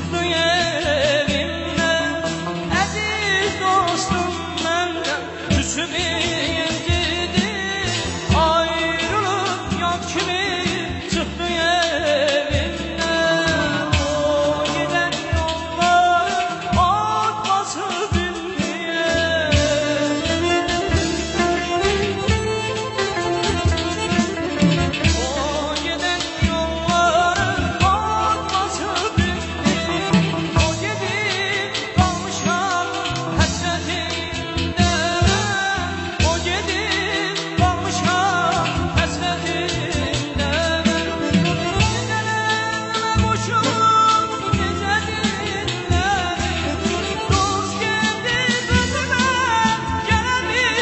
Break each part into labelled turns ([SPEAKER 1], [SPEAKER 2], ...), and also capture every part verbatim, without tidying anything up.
[SPEAKER 1] çıxdı yerimdən. Əziz dostum məndən küsüb incidi, ayrılıb yad kimi çıxdı yerimdən. O gedən yollar atması bilməyə. O gedən yolların atması bilməyə. O gedib qalmışam həsrətində. O gedib qalmışam həsrətində. Gecələrimə qoşulub necə dinlərim. Dost gedib özümə gələ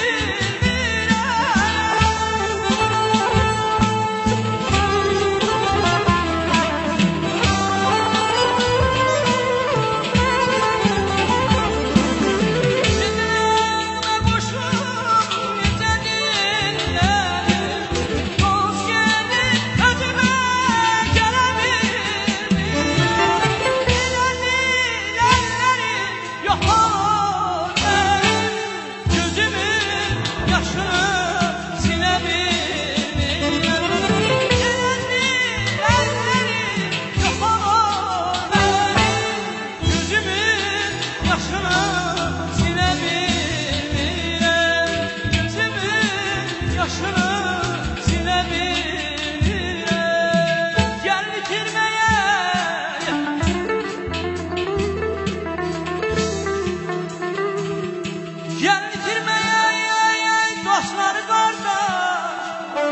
[SPEAKER 1] dostları qardaş,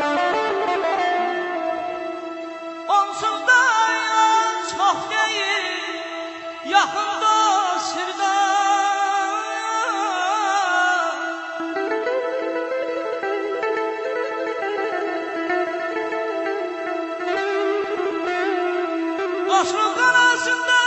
[SPEAKER 1] onsuz da çox deyil, yaxın dost sirdaş. Dostluq arasında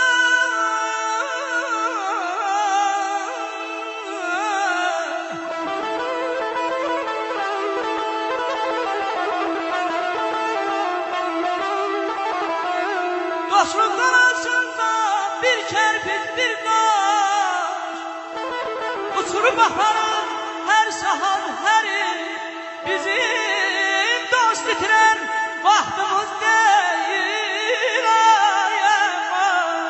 [SPEAKER 1] Dostluq arasında bir kərpic, bir daş, uçurub baxarım hər sahab, hər il. Bizim dost itirən vaxtımız deyil. Ay, aman,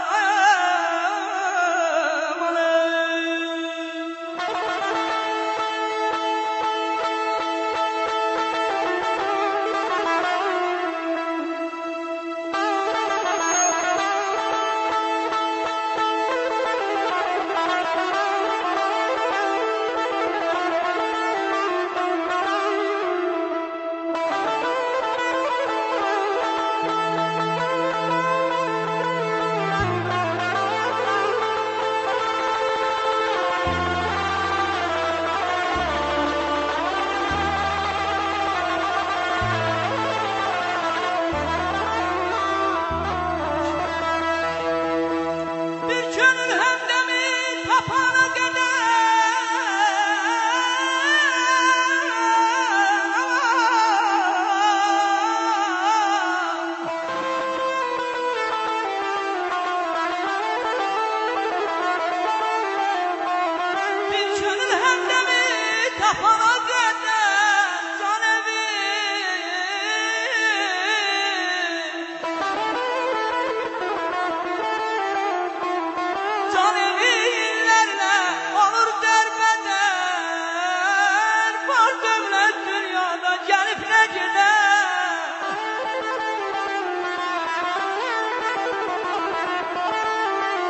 [SPEAKER 1] bir könül həmdəmi tapana Bir könül həmdəmi tapana qədər can evi. Can evinlərlə olur dərbədər, var dövlət dünyada gəlib nə gedər.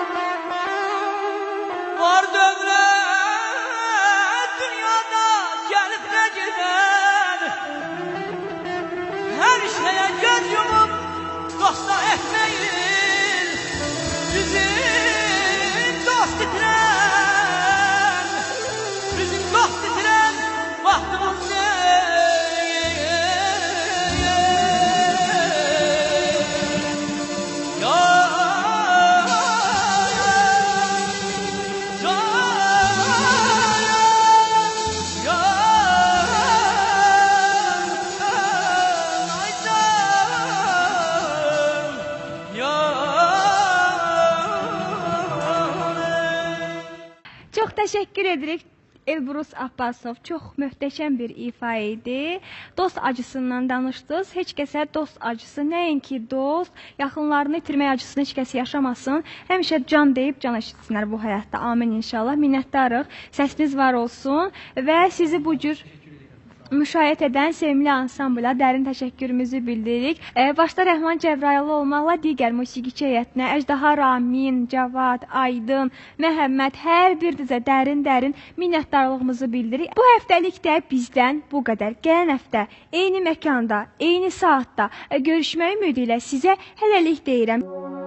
[SPEAKER 1] Var dövlət dünyada
[SPEAKER 2] təşəkkür edirik. Elbrus Abbasov çox möhtəşəm bir ifa idi. Dost acısından danışdınız. Heç kəsə dost acısı, nəinki dost, yaxınlarını itirmək acısını heç kəs yaşamasın. Həmişə can deyib can eşitsinlər bu həyatda. Amin inşallah. Minnətdarıq. Səsiniz var olsun və sizi bu cür müşahidə edən sevimli ansambla dərin təşəkkürümüzü bildiririk. E, başda Rəhman Cəbraylı olmaqla digər musiqiçi heyətinə Əjdaha Ramin, Cavad, Aydın, Məhəmməd hər bir dizə dərin-dərin minnətdarlığımızı bildiririk. Bu həftəlik də bizdən bu qədər. Gələn həftə eyni məkanda, eyni saatda görüşmək ümidi ilə sizə hələlik deyirəm.